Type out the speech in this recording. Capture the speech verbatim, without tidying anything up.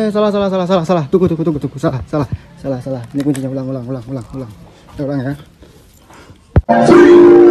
eh salah salah salah salah salah. Tunggu tunggu tunggu tunggu. Salah salah salah salah. Ini kuncinya ulang ulang ulang ulang ulang. Ulang ya.